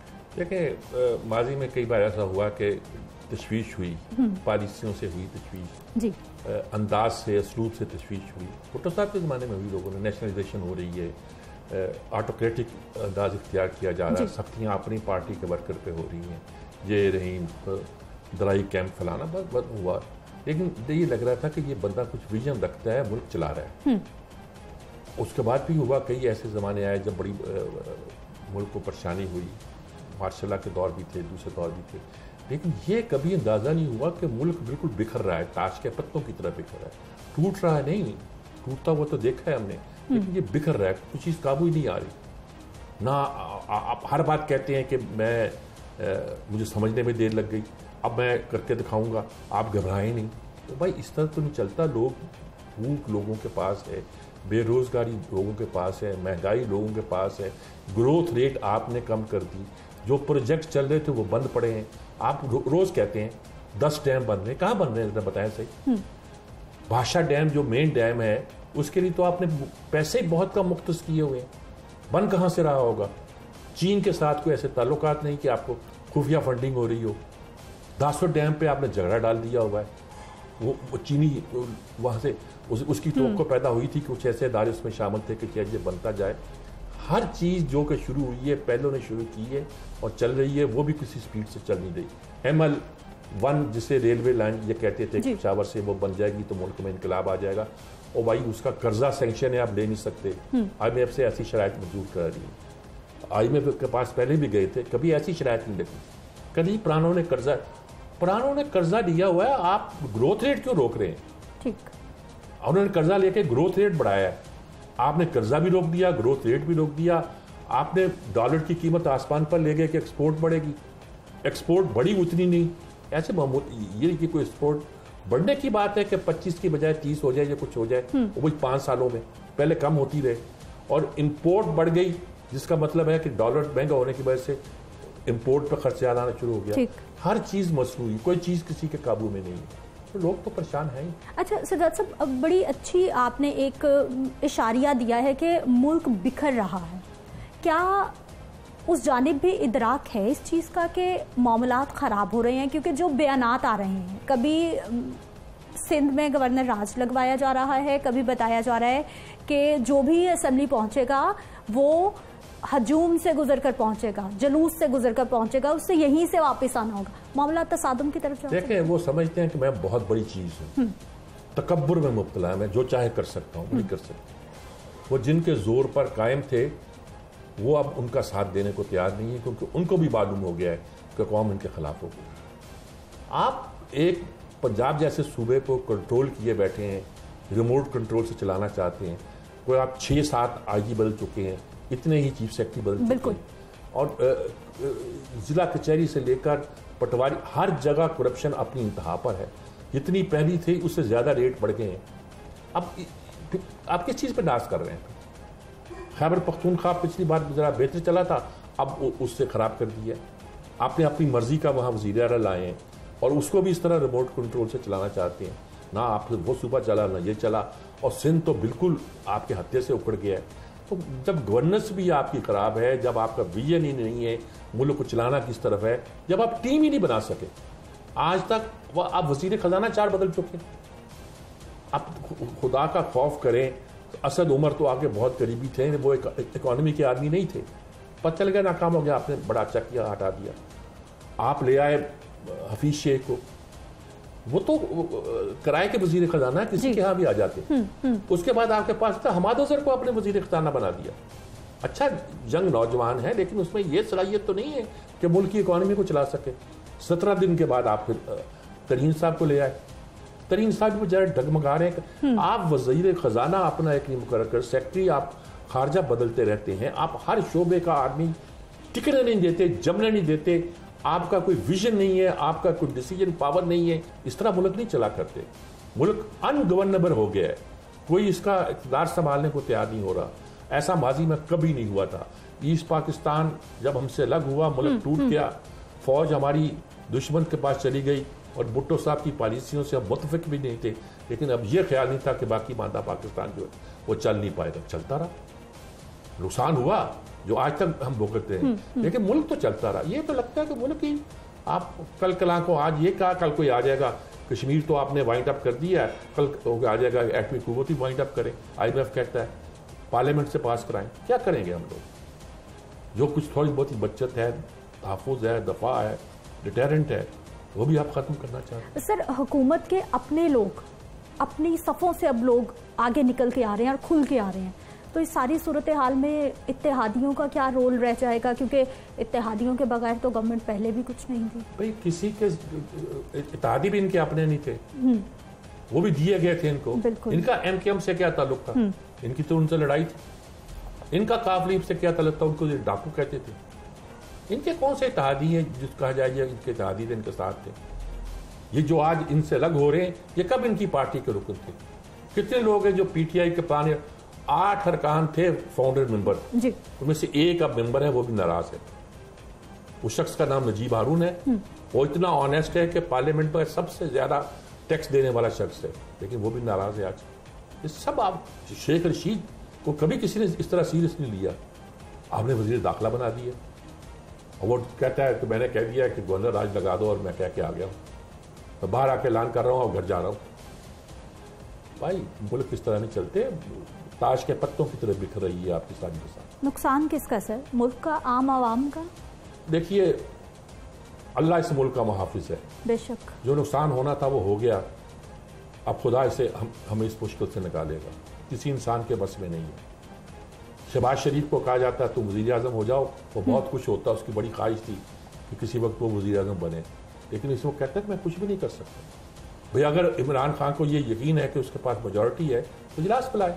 देखिए, माजी में कई बार ऐसा हुआ कि तशवीश हुई, पॉलिसियों से हुई तशवीश जी, अंदाज से, असलूब से तशवीश हुई। भुट्टो साहब के ज़माने में भी लोगों ने नेशनलाइजेशन हो रही है, ऑटोक्रेटिक अंदाज इख्तियार किया जा रहा है, सख्तियाँ अपनी पार्टी के वर्कर पे हो रही हैं, ये रहीम दलाई कैंप फलाना बहुत बहुत हुआ। लेकिन ये लग रहा था कि ये बंदा कुछ विजन रखता है, मुल्क चला रहा है। उसके बाद भी हुआ, कई ऐसे ज़माने आए जब बड़ी मुल्क को परेशानी हुई, मार्शल के दौर भी थे, दूसरे दौर भी थे, लेकिन ये कभी अंदाज़ा नहीं हुआ कि मुल्क बिल्कुल बिखर रहा है, ताश के पत्तों की तरह बिखर रहा है। टूट रहा है नहीं, टूटता हुआ तो देखा है हमने, लेकिन ये बिखर रहा है, कुछ चीज़ काबू ही नहीं आ रही ना। आप हर बात कहते हैं कि मैं आ, मुझे समझने में देर लग गई, अब मैं करके दिखाऊंगा, आप घबराएं नहीं। तो भाई इस तरह तो नहीं चलता। लोग, भूख लोगों के पास है, बेरोज़गारी लोगों के पास है, महंगाई लोगों के पास है, ग्रोथ रेट आपने कम कर दी, जो प्रोजेक्ट चल रहे थे वो बंद पड़े हैं। आप रो, रोज़ कहते हैं दस डैम बन रहे हैं, कहाँ बन रहे हैं बताएं सही। भाषा डैम जो मेन डैम है उसके लिए तो आपने पैसे बहुत कम मुख्तस किए हुए हैं, बन कहाँ से रहा होगा। चीन के साथ कोई ऐसे ताल्लुकात नहीं कि आपको खुफिया फंडिंग हो रही हो। दासो डैम पे आपने झगड़ा डाल दिया हुआ है, वो, वो चीनी वहाँ से उस, उसकी तवक्को पैदा हुई थी कि कुछ ऐसे इदारे उसमें शामिल थे कि क्या ये बनता जाए। हर चीज़ जो कि शुरू हुई है, पहलों ने शुरू की है और चल रही है, वो भी किसी स्पीड से चल नहीं रही। एम एल वन जिसे रेलवे लाइन ये कहते थे कि पेशावर से वो बन जाएगी तो मुल्क में इनकलाब आ जाएगा, और भाई उसका कर्जा सेंक्शन है, आप ले नहीं सकते। आई एम एफ से ऐसी शराइत मंजूर करा रही है। आई एम एफ के पास पहले भी गए थे, कभी ऐसी शराइत नहीं देखी। कभी पुरानों ने कर्जा पुरानों ने कर्जा लिया हुआ है, आप ग्रोथ रेट क्यों रोक रहे हैं? ठीक, उन्होंने कर्जा लेके ग्रोथ रेट बढ़ाया है, आपने कर्जा भी रोक दिया, ग्रोथ रेट भी रोक दिया। आपने डॉलर की कीमत आसमान पर ले गए कि एक्सपोर्ट बढ़ेगी, एक्सपोर्ट बढ़ी उतनी नहीं। ऐसे ये कि कोई एक्सपोर्ट बढ़ने की बात है कि पच्चीस की बजाय तीस हो जाए या कुछ हो जाए, वो भी पाँच सालों में, पहले कम होती रहे। और इम्पोर्ट बढ़ गई, जिसका मतलब है कि डॉलर महंगा होने की वजह से इम्पोर्ट पर खर्च ज्यादा आना शुरू हो गया। हर चीज़ मसनूई, कोई चीज़ किसी के काबू में नहीं है, तो लोग तो परेशान हैं। अच्छा सज्जाद साहब, अब बड़ी अच्छी आपने एक इशारिया दिया है कि मुल्क बिखर रहा है, क्या उस जानिब भी इदराक है इस चीज़ का कि मामलात ख़राब हो रहे हैं? क्योंकि जो बयानात आ रहे हैं, कभी सिंध में गवर्नर राज लगवाया जा रहा है, कभी बताया जा रहा है कि जो भी असम्बली पहुंचेगा वो हजूम से गुजर कर पहुंचेगा, जुलूस से गुजर कर पहुंचेगा, उससे यहीं से वापस आना होगा। मामला तसादुम की तरफ देखें, वो समझते हैं कि मैं बहुत बड़ी चीज़ हूँ, तकब्बुर में मुब्तला है, मैं जो चाहे कर सकता हूँ, नहीं कर सकता। वो जिनके जोर पर कायम थे वो अब उनका साथ देने को तैयार नहीं है, क्योंकि उनको भी मालूम हो गया है कि कौम इनके खिलाफ हो गई। आप एक पंजाब जैसे सूबे को कंट्रोल किए बैठे हैं, रिमोट कंट्रोल से चलाना चाहते हैं, कोई आप छः सात आई जी बदल चुके हैं, इतने ही चीफ सेक्रेटरी बदल चुके हैं, और जिला कचहरी से लेकर पटवारी हर जगह करप्शन अपनी इंतहा पर है। जितनी पहली थी उससे ज़्यादा रेट बढ़ गए हैं। अब आप किस चीज़ पर डांस कर रहे हैं? खैबर पख्तूनख्वा पिछली बार ज़रा बेहतर चला था, अब उससे ख़राब कर दिया। आपने अपनी मर्ज़ी का वहाँ वज़ीर आला लाए हैं और उसको भी इस तरह रिमोट कंट्रोल से चलाना चाहते हैं। ना आप वो सूबा चला ना ये चला, और सिंध तो बिल्कुल आपके हत्थे से उखड़ गया है। तो जब गवर्नेंस भी आपकी ख़राब है, जब आपका विजन ही नहीं है मुल्क को चलाना किस तरफ है, जब आप टीम ही नहीं बना सके, आज तक वह आप वज़ीर ख़जाना चार बदल चुके हैं। आप खुदा का खौफ करें, असद उमर तो आगे बहुत करीबी थे, वो एक इकॉनमी के आदमी नहीं थे, पता चल गया नाकाम हो गया, आपने बड़ा अच्छा किया, हटा दिया। आप ले आए हफीज शेख को, वो तो किराए के वजीर खजाना है, किसी के यहाँ भी आ जाते। उसके बाद आपके पास था हमाद अजहर को आपने वजीर खजाना बना दिया। अच्छा यंग नौजवान है, लेकिन उसमें यह सलाहियत तो नहीं है कि मुल्क की इकॉनमी को चला सके। सत्रह दिन के बाद आप फिर तरीन साहब को ले आए। तरीन साहब भी जरा डगमगा रहे हैं। आप वजीर खजाना अपना एक नहीं मुकर्रर कर, सेक्रेटरी आप खारजा बदलते रहते हैं, आप हर शोबे का आदमी टिकने नहीं देते, जमने नहीं देते, आपका कोई विजन नहीं है, आपका कोई डिसीजन पावर नहीं है। इस तरह मुल्क नहीं चला करते। मुल्क अनगवर्नेबल हो गया है, कोई इसका इक़्तिदार संभालने को तैयार नहीं हो रहा। ऐसा माजी में कभी नहीं हुआ था। ईस्ट पाकिस्तान जब हमसे अलग हुआ, मुल्क टूट गया, फौज हमारी दुश्मन के पास चली गई और भुट्टो साहब की पॉलिसियों से हम मुतफिक भी नहीं थे, लेकिन अब यह ख्याल नहीं था कि बाकी मादा पाकिस्तान जो है वो चल नहीं पाएगा। चलता रहा, नुकसान हुआ जो आज तक हम भुगतते हैं, लेकिन मुल्क तो चलता रहा। ये तो लगता है कि मुल्क ही आप कल कला को आज ये कहा, कल कोई आ जाएगा, कश्मीर तो आपने वाइंड अप कर दिया है, कल आ जाएगा एटमी कुव्वत ही वाइंड अप करे। आई एम एफ कहता है पार्लियामेंट से पास कराएं, क्या करेंगे हम लोग? जो कुछ थोड़ी बहुत ही बचत है, तहफ़्फ़ुज़ है, दफा है, डिटेरेंट है, वो भी आप खत्म करना चाहते हैं। सर हुकूमत के अपने लोग अपनी सफ़ों से अब लोग आगे निकल के आ रहे हैं और खुल के आ रहे हैं, तो इस सारी सूरत हाल में इत्तेहादियों का क्या रोल रह जाएगा? क्योंकि इत्तेहादियों के बगैर तो गवर्नमेंट पहले भी कुछ नहीं थी। भाई किसी के इत्तेहादी भी इनके अपने नहीं थे, वो भी दिए गए थे इनको। इनका एम के एम से क्या ताल्लुक था? इनकी तो उनसे लड़ाई थी। इनका काफिलीब से क्या ताल्लुक था? उनको डाकू कहते थे। इनके कौन से इत्तेहादी हैं जिस कहा जाए इनके इत्तेहादी थे, इनके साथ थे? ये जो आज इनसे अलग हो रहे हैं, ये कब इनकी पार्टी के रुकन थे? कितने लोग हैं जो पीटीआई के पुराने आठ अरकान थे फाउंडर मेंबर, उनमें से एक अब मेंबर है, वो भी नाराज है। उस शख्स का नाम नजीब हारून है। वो इतना ऑनेस्ट है कि पार्लियामेंट में सबसे ज्यादा टैक्स देने वाला शख्स है, लेकिन वो भी नाराज है आज। ये सब आप शेख रशीद को कभी किसी ने इस तरह सीरियस नहीं लिया, आपने वजीर दाखिला बना दिया और वो कहता है कि मैंने कह दिया कि गवर्नर राज लगा दो और मैं कह के आ गया हूँ, मैं बाहर आके ऐलान कर रहा हूँ और घर जा रहा हूँ। भाई मुल्क इस तरह नहीं चलते, ताश के पत्तों की तरह बिखर रही है आपकी सारी के साथ। नुकसान किसका सर? मुल्क का, आम आवाम का? देखिए अल्लाह इस मुल्क का मुहाफिज है, बेशक जो नुकसान होना था वो हो गया। अब खुदा इसे हम हमें इस मुश्किल से निकालेगा, किसी इंसान के बस में नहीं है। शहबाज शरीफ को कहा जाता है तुम वजीर आजम हो जाओ, वो बहुत खुश होता, उसकी बड़ी ख्वाहिश थी कि किसी वक्त वो वजीर आजम बने, लेकिन इस वक्त कहता है मैं कुछ भी नहीं कर सकता। भाई अगर इमरान खान को ये यकीन है कि उसके पास मेजॉरिटी है तो इजलास बुलाए।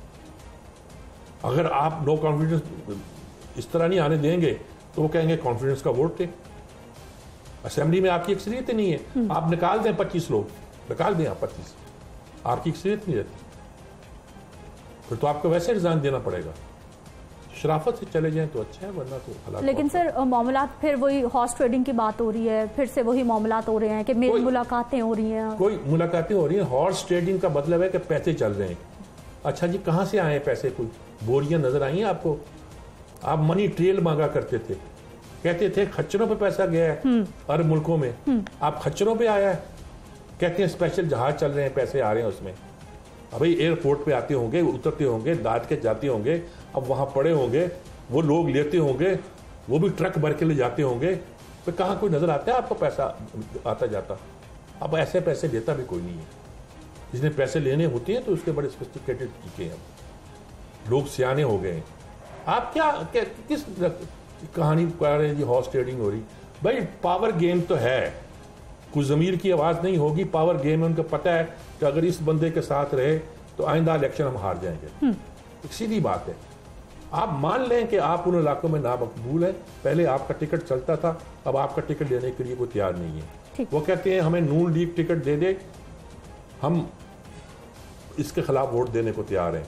अगर आप नो कॉन्फिडेंस इस तरह नहीं आने देंगे तो वो कहेंगे कॉन्फिडेंस का वोट थे। असेंबली में आपकी अक्सरियत नहीं है, आप निकाल दें पच्चीस लोग, निकाल दें आप पच्चीस, आपकी अक्सरियत नहीं रहती, फिर तो आपको वैसे रिजाइन देना पड़ेगा। शराफत से चले जाएं तो अच्छा है, वरना तो हालात। लेकिन सर मामलात फिर वही हॉर्स ट्रेडिंग की बात हो रही है, फिर से वही मामलात हो रहे हैं कि मेरी मुलाकातें हो रही हैं। कोई मुलाकातें हो रही हैं, हॉर्स ट्रेडिंग का मतलब है कि पैसे चल रहे हैं। अच्छा जी कहाँ से आए पैसे? कोई बोरियां नजर आई हैं आपको? आप मनी ट्रेल मांगा करते थे, कहते थे खच्चरों पे पैसा गया है अरब मुल्कों में, आप खच्चरों पे आया है, कहते हैं स्पेशल जहाज चल रहे हैं, पैसे आ रहे हैं उसमें। अभी एयरपोर्ट पे आते होंगे, उतरते होंगे, लाद के जाते होंगे, अब वहां पड़े होंगे, वो लोग लेते होंगे, वो भी ट्रक भर के ले जाते होंगे, तो कहाँ कोई नजर आता है आपको पैसा आता जाता? अब ऐसे पैसे लेता भी कोई नहीं है। जिसने पैसे लेने होते हैं तो उसके बड़े सोफिस्टिकेटेड तरीके हैं, लोग सियाने हो गए हैं। आप क्या, क्या किस कहानी कर रहे हैं जी? हॉर्स ट्रेडिंग हो रही? भाई पावर गेम तो है, कुछ ज़मीर की आवाज़ नहीं होगी, पावर गेम है। उनको पता है कि अगर इस बंदे के साथ रहे तो आइंदा इलेक्शन हम हार जाएंगे। एक सीधी बात है। आप मान लें कि आप उन इलाकों में नामकबूल है, पहले आपका टिकट चलता था, अब आपका टिकट देने के लिए कोई तैयार नहीं है। वो कहते हैं हमें नून लीग टिकट दे दे, हम इसके खिलाफ वोट देने को तैयार हैं।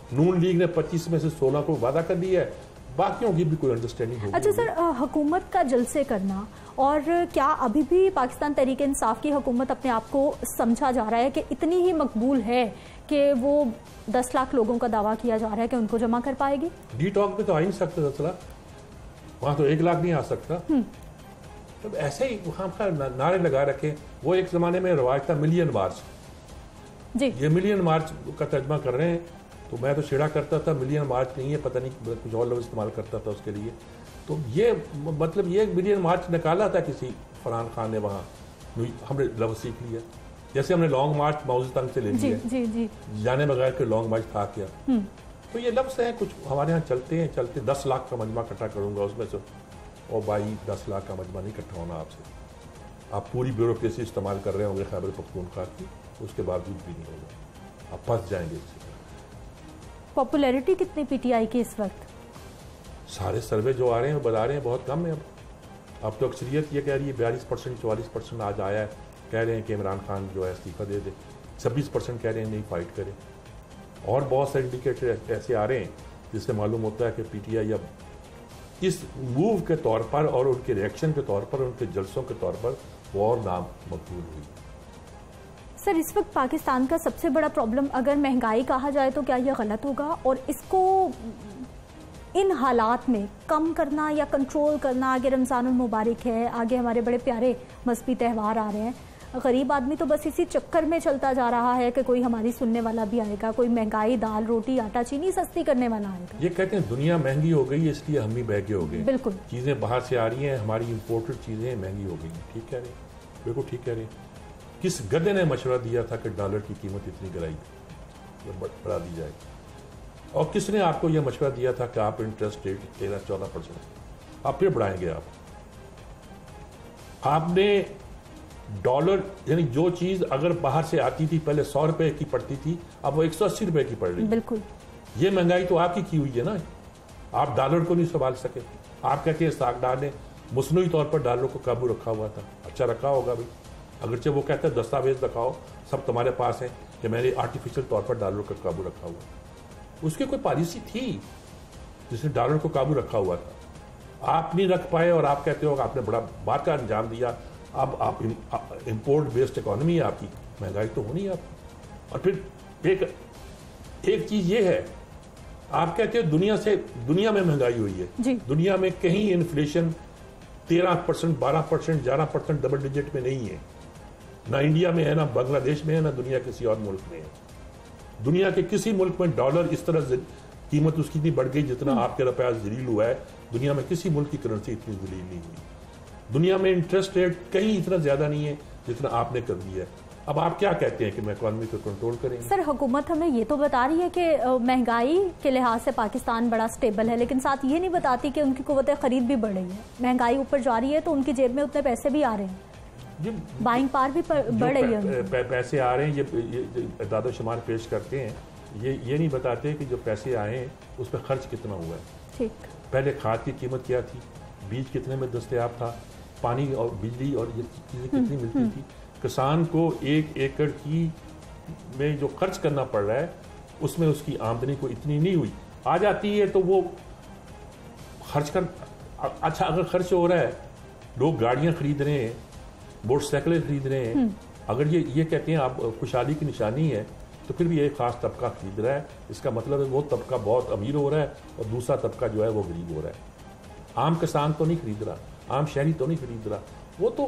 नून लीग ने पच्चीस में से सोलह को वादा कर दिया है, बाकियों की भी कोई अंडरस्टैंडिंग होगी। अच्छा सर, हुकूमत का जलसे करना, और क्या अभी भी पाकिस्तान तहरीक इंसाफ की हुकूमत अपने आप को समझा जा रहा है कि इतनी ही मकबूल है कि वो दस लाख लोगों का दावा किया जा रहा है कि उनको जमा कर पाएगी? डी टॉक पे तो आ ही नहीं सकते दस लाख, वहां तो एक लाख नहीं आ सकता। तो ऐसे ही वहां का नारे लगा रखे। वो एक जमाने में रवाज था मिलियन मार्च जी, ये मिलियन मार्च का तर्जमा कर रहे हैं, तो मैं तो छिड़ा करता था मिलियन मार्च नहीं है, पता नहीं कुछ और लोग इस्तेमाल करता था उसके लिए। तो ये मतलब ये मिलियन मार्च निकाला था किसी फरहान खान ने, वहाँ हमने लफ्ज़ सीख लिया। जैसे हमने लॉन्ग मार्च मौजूद तंग से ले लिया, जी, जी, जाने बगैर के लॉन्ग मार्च था क्या। तो ये लफ्ज़ हैं कुछ हमारे यहाँ चलते हैं चलते दस लाख का मजमा इकट्ठा करूँगा उसमें से, और भाई दस लाख का मजमा नहीं इकट्ठा होना आपसे, आप पूरी ब्यूरोक्रेसी इस्तेमाल कर रहे होंगे खैबर पख्तूनख्वा की, उसके बावजूद भी नहीं होगा, आप फंस जाएंगे इससे। पॉपुलैरिटी कितनी पीटीआई की इस वक्त? सारे सर्वे जो आ रहे हैं बता रहे हैं बहुत कम है। अब अब तो अक्सरियत ये कह रही है बयालीस परसेंट चौवालीस परसेंट आज आया है, कह रहे हैं कि इमरान खान जो है इस्तीफा दे दे। छब्बीस परसेंट कह रहे हैं नहीं फाइट करे। और बहुत सारे इंडिकेटर ऐसे आ रहे हैं जिससे मालूम होता है कि पीटीआई अब इस मूव के तौर पर और उनके रिएक्शन के तौर पर, उनके जलसों के तौर पर वो और नाम मकबूल हुई। सर, इस वक्त पाकिस्तान का सबसे बड़ा प्रॉब्लम अगर महंगाई कहा जाए तो क्या यह गलत होगा? और इसको इन हालात में कम करना या कंट्रोल करना, आगे रमज़ानुल मुबारक है, आगे हमारे बड़े प्यारे मजहबी त्यौहार आ रहे हैं, गरीब आदमी तो बस इसी चक्कर में चलता जा रहा है कि कोई हमारी सुनने वाला भी आएगा, कोई महंगाई दाल रोटी आटा चीनी सस्ती करने वाला आएगा। ये कहते हैं दुनिया महंगी हो गई है इसलिए हम भी महंगे हो गए। बिल्कुल, चीज़ें बाहर से आ रही हैं, हमारी इम्पोर्टेड चीज़ें महंगी हो गई हैं। ठीक कह रहे हैं, बिल्कुल ठीक कह रहे हैं। किस गधे ने मशवरा दिया था कि डॉलर की कीमत इतनी गिराई बढ़ा दी जाए? और किसने आपको यह मशवरा दिया था कि आप इंटरेस्ट रेट तेरह चौदह परसेंट आप फिर बढ़ाएंगे? आप आपने डॉलर यानी जो चीज अगर बाहर से आती थी पहले सौ रुपए की पड़ती थी, अब वो एक सौ अस्सी रुपए की पड़ रही है। बिल्कुल, ये महंगाई तो आपकी की हुई है ना। आप डॉलर को नहीं संभाल सके। आप कहते हैं सागडार ने मसनूई तौर पर डॉलर को काबू रखा हुआ था। अच्छा रखा होगा भाई, अगरचे वो कहते हैं दस्तावेज दिखाओ सब तुम्हारे पास है कि मैंने आर्टिफिशियल तौर पर डॉलर का काबू रखा हुआ। उसकी कोई पॉलिसी थी जिसने डॉलर को काबू रखा हुआ था। आप नहीं रख पाए और आप कहते हो कि आपने बड़ा बात का अंजाम दिया। अब आप इंपोर्ट बेस्ड इकोनॉमी है आपकी, महंगाई तो होनी है आपकी। और फिर एक एक चीज ये है, आप कहते हो दुनिया से दुनिया में महंगाई हुई है जी। दुनिया में कहीं इन्फ्लेशन तेरह परसेंट बारह परसेंट ग्यारह परसेंट डबल डिजिट में नहीं है। ना इंडिया में है, ना बांग्लादेश में है, ना दुनिया किसी और मुल्क में है। दुनिया के किसी मुल्क में डॉलर इस तरह कीमत उसकी इतनी बढ़ गई जितना आपके रुपया जलील हुआ है। दुनिया में किसी मुल्क की करेंसी इतनी जलील नहीं हुई। दुनिया में इंटरेस्ट रेट कहीं इतना ज्यादा नहीं है जितना आपने कर दिया है। अब आप क्या कहते हैं कि मैं इकोनॉमी को कंट्रोल करेंगे? सर, हुकूमत हमें ये तो बता रही है कि महंगाई के लिहाज से पाकिस्तान बड़ा स्टेबल है, लेकिन साथ ये नहीं बताती कि उनकी कुव्वत खरीद भी बढ़ रही है। महंगाई ऊपर जा रही है तो उनकी जेब में उतने पैसे भी आ रहे हैं, बाइंग पावर भी बढ़ रही है। पै, पैसे आ रहे हैं, ये, ये दादो शुमार पेश करते हैं। ये ये नहीं बताते कि जो पैसे आए हैं उस पर खर्च कितना हुआ है। ठीक, पहले खाद की कीमत क्या थी, बीज कितने में दस्तयाब था, पानी और बिजली और ये चीजें कितनी मिलती थी। किसान को एक एकड़ की में जो खर्च करना पड़ रहा है उसमें उसकी आमदनी को इतनी नहीं हुई। आ जाती है तो वो खर्च कर, अच्छा अगर खर्च हो रहा है, लोग गाड़ियां खरीद रहे हैं, मोटरसाइकिलें खरीद रहे हैं, अगर ये ये कहते हैं आप खुशहाली की निशानी है, तो फिर भी एक खास तबका खरीद रहा है, इसका मतलब है वो तबका बहुत अमीर हो रहा है और दूसरा तबका जो है वो गरीब हो रहा है। आम किसान तो नहीं खरीद रहा, आम शहरी तो नहीं खरीद रहा। वो तो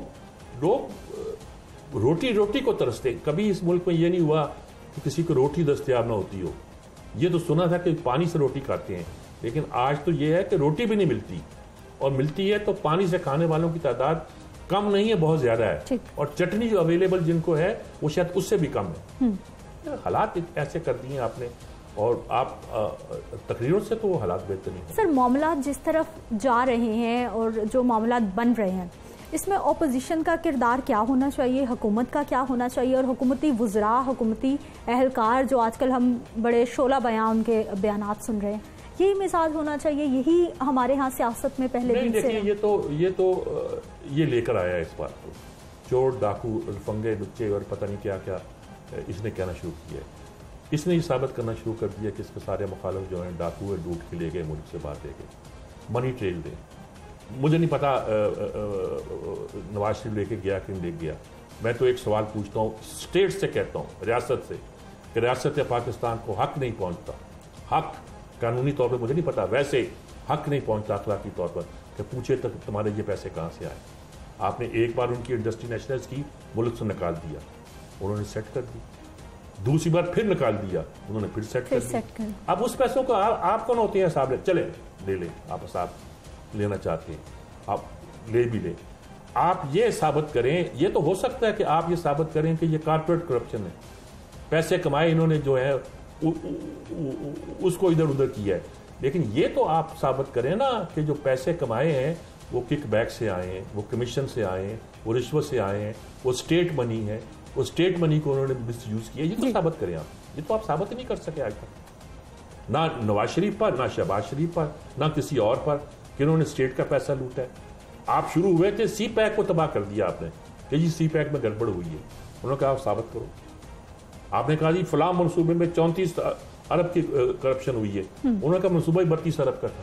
लोग रोटी रोटी को तरसते। कभी इस मुल्क में ये नहीं हुआ कि किसी को रोटी दस्तयाब ना होती हो। ये तो सुना था कि पानी से रोटी खाते हैं, लेकिन आज तो ये है कि रोटी भी नहीं मिलती, और मिलती है तो पानी से खाने वालों की तादाद कम नहीं है, बहुत ज्यादा है। और चटनी जो अवेलेबल जिनको है वो शायद उससे भी कम है। हालात ऐसे कर दिए आपने, और आप तकरीरों से तो वो हालात बेहतर नहीं है। सर, मामला जिस तरफ जा रहे हैं और जो मामला बन रहे हैं, इसमें ओपोजिशन का किरदार क्या होना चाहिए, हुकूमत का क्या होना चाहिए, और हुकूमती वुज़रा, हुकूमती अहलकार जो आजकल हम बड़े शोला बयां उनके बयानात सुन रहे हैं, यही मिजाज होना चाहिए? यही हमारे यहाँ सियासत में पहले दिन से ये तो ये तो ये लेकर आया है इस बात को, चोर डाकू फंगे लुच्चे और पता नहीं क्या क्या इसने कहना शुरू किया है। इसने ये साबित करना शुरू कर दिया कि इसके सारे मुखालिफ जो हैं डाकू है, लूट के ले गए, मुल्क से बाहर ले गए, मनी ट्रेल दे। मुझे नहीं पता नवाज शरीफ लेके गया कि नहीं ले गया। मैं तो एक सवाल पूछता हूँ, स्टेट से कहता हूँ, रियासत से, कि रियासत पाकिस्तान को हक नहीं पहुँचता, हक कानूनी तौर पर मुझे नहीं पता, वैसे हक नहीं पहुँचता अखलाकी तौर पर कि पूछे तक तुम्हारे ये पैसे कहाँ से आए। आपने एक बार उनकी इंडस्ट्री नेशनल्स की मुल्क से निकाल दिया, उन्होंने सेट कर दी, दूसरी बार फिर निकाल दिया, उन्होंने फिर सेट कर दिया। अब उस पैसों को आप, आप कौन होते हैं साहब? चले ले लें, आप साहब लेना चाहते हैं आप ले भी लें। आप ये साबित करें, ये तो हो सकता है कि आप ये साबित करें कि ये कारपोरेट करप्शन है, पैसे कमाए इन्होंने जो है उ, उ, उ, उसको इधर उधर किया है, लेकिन ये तो आप साबित करें ना कि जो पैसे कमाए हैं वो किक बैक से आए हैं, वो कमीशन से आए हैं, वो रिश्वत से आए हैं, वो स्टेट मनी है, वो स्टेट मनी को उन्होंने मिस यूज किया। ये तो साबित करें आप, ये तो आप साबित नहीं कर सके आज तक, ना नवाज शरीफ पर, ना शहबाज शरीफ पर, ना किसी और पर कि उन्होंने स्टेट का पैसा लूटा है। आप शुरू हुए थे, सी पैक को तबाह कर दिया आपने कि जी सी पैक में गड़बड़ हुई है, उन्होंने कहा आप साबित करो। आपने कहा जी फलां मनसूबे में चौंतीस अरब की करप्शन हुई है, उन्होंने कहा मनसूबा ही बत्तीस अरब का था,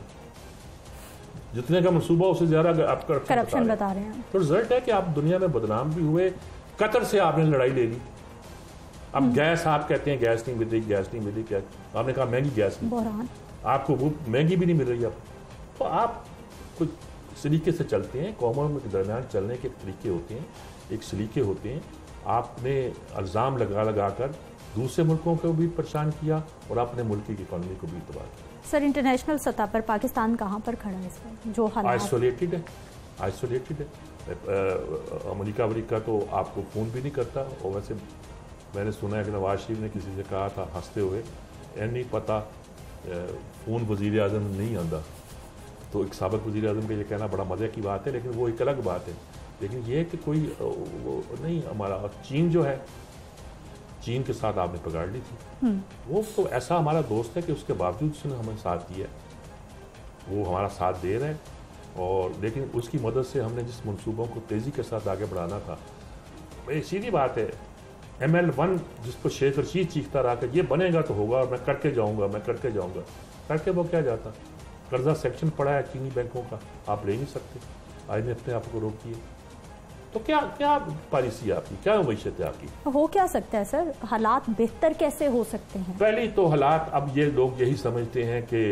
जितने का मनसूबा उससे ज्यादा आप करप्शन बता रहे हैं। तो रिजल्ट है कि आप दुनिया में बदनाम भी हुए। कतर से आपने लड़ाई ले ली, अब गैस आप कहते हैं गैस नहीं मिल रही, गैस नहीं मिल रही, क्या आपने कहा महंगी गैस नहीं, आपको वो महंगी भी नहीं मिल रही। अब तो आप कुछ सलीके से चलते हैं, कौमों के दरमियान चलने के तरीके होते हैं, एक सलीके होते हैं। आपने इल्ज़ाम लगा लगा कर दूसरे मुल्कों को भी परेशान किया और अपने मुल्क की इकॉनमी को भी तबाह किया। सर, इंटरनेशनल सतह पर पाकिस्तान कहाँ पर खड़ा है इसमें? जो हालात आइसोलेटेड है, आइसोलेटेड है। अमेरिका अमेरिका तो आपको फ़ोन भी नहीं करता। और वैसे मैंने सुना है कि नवाज शरीफ ने किसी से कहा था हंसते हुए, ए नहीं पता फ़ोन वज़ीर आज़म नहीं आंदा। तो एक साबिक वज़ीर आज़म का ये कहना बड़ा मज़े की बात है, लेकिन वो एक अलग बात है। लेकिन ये कि कोई वो नहीं हमारा, और चीन जो है, चीन के साथ आपने पकड़ ली थी, वो तो ऐसा हमारा दोस्त है कि उसके बावजूद उसने हमें साथ दिया, वो हमारा साथ दे रहे हैं। और लेकिन उसकी मदद से हमने जिस मनसूबों को तेज़ी के साथ आगे बढ़ाना था, एक सीधी बात है, एम एल वन जिस पर शेख रशीद चीखता रहा कि ये बनेगा तो होगा और मैं करके जाऊंगा, मैं करके जाऊंगा, करके वो क्या जाता? कर्जा सेक्शन पड़ा है चीनी बैंकों का, आप ले नहीं सकते, आई एम एफ ने आपको रोकी है। तो क्या क्या पॉलिसी है आपकी, क्या मैशत है आपकी? हो क्या सकता है सर? हालात बेहतर कैसे हो सकते हैं? पहले तो हालात, अब ये लोग यही समझते हैं कि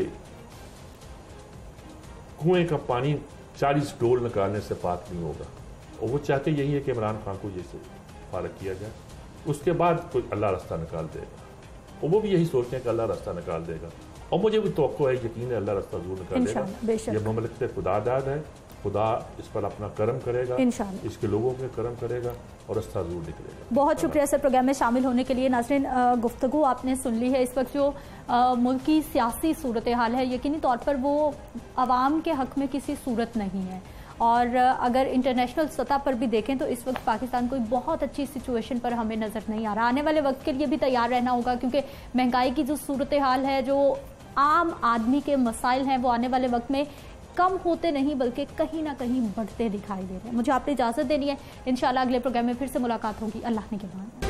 कुएं का पानी चालीस डोल निकालने से पाक नहीं होगा, और वो चाहते यही है कि इमरान खान को जैसे फारग किया जाए, उसके बाद कोई अल्लाह रास्ता निकाल देगा, और वो भी यही सोचते हैं कि अल्लाह रास्ता निकाल देगा। और मुझे भी तवक्को है, यकीन है अल्लाह रास्ता जरूर निकालेगा। ये ममलिकत खुदादाद है, खुदा इस पर अपना करम करेगा, इसके लोगों के करम करेगा और रास्ता जरूर निकलेगा। बहुत शुक्रिया सर प्रोग्राम में शामिल होने के लिए। नाज़रीन, गुफ्तगू आपने सुन ली है। इस वक्त जो मुल्क की सियासी सूरत हाल है, यकीनी तौर पर वो आवाम के हक में किसी सूरत नहीं है। और अगर इंटरनेशनल सतह पर भी देखें तो इस वक्त पाकिस्तान कोई बहुत अच्छी सिचुएशन पर हमें नज़र नहीं आ रहा। आने वाले वक्त के लिए भी तैयार रहना होगा, क्योंकि महंगाई की जो सूरत हाल है, जो आम आदमी के मसाइल हैं, वो आने वाले वक्त में कम होते नहीं बल्कि कहीं ना कहीं बढ़ते दिखाई दे रहे हैं। मुझे आपने इजाज़त देनी है, इंशाल्लाह अगले प्रोग्राम में फिर से मुलाकात होगी। अल्लाह ने के बाद।